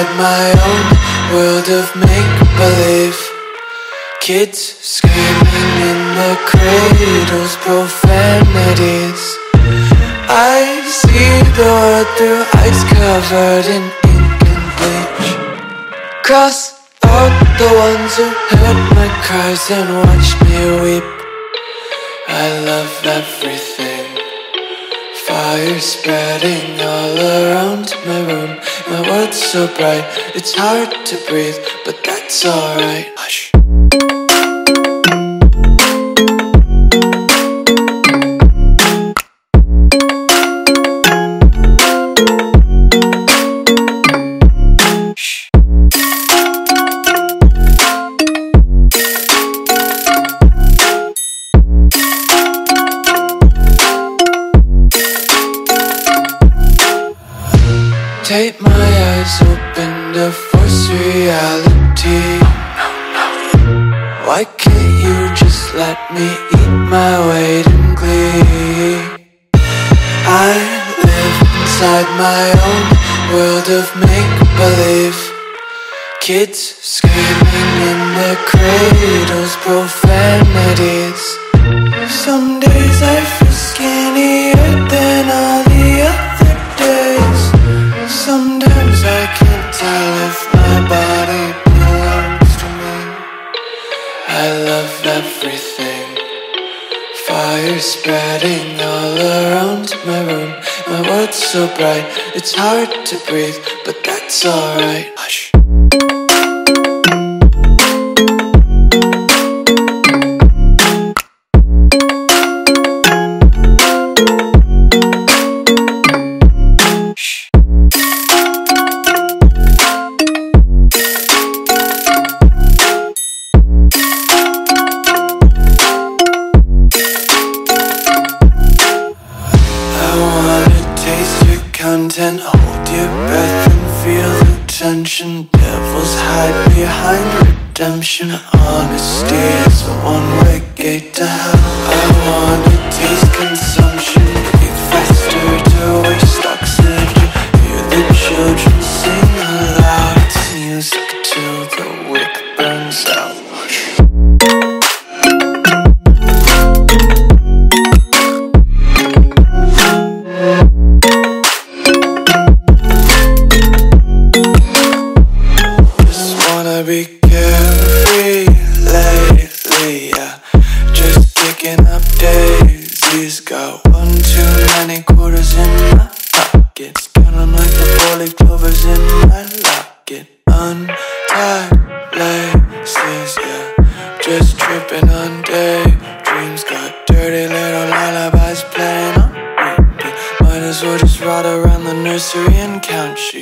my own world of make-believe. Kids screaming in the cradles, profanities. I see the world through ice covered in ink and bleach. Cross out the ones who heard my cries and watched me weep. I love everything. Fire spreading all around my room. My world's so bright, it's hard to breathe, but that's alright. Hush. Take my eyes open to force reality. Why can't you just let me eat my weight in glee? I live inside my own world of make-believe. Kids screaming in their cradles, profanities. Some days I feel skinnier than all the other days. Sometimes I can't tell if my body belongs to me. I love everything. Fire spreading all around my room. My world's so bright, it's hard to breathe, but that's alright. Hush. Content, hold your breath and feel the tension. Devils hide behind redemption. Honesty is a one-way gate to hell. I wanna taste consumption. Breathe faster to waste oxygen. Hear the children sing aloud. It's music till the wick burns out. Be carefree lately, yeah. Just picking up daisies. Got one too many quarters in my pockets. Counting like the 4-leaf clovers in my locket. Untied laces, yeah. Just tripping on daydreams. Got dirty little lullabies playing on repeat. Might as well just ride around the nursery and count sheep.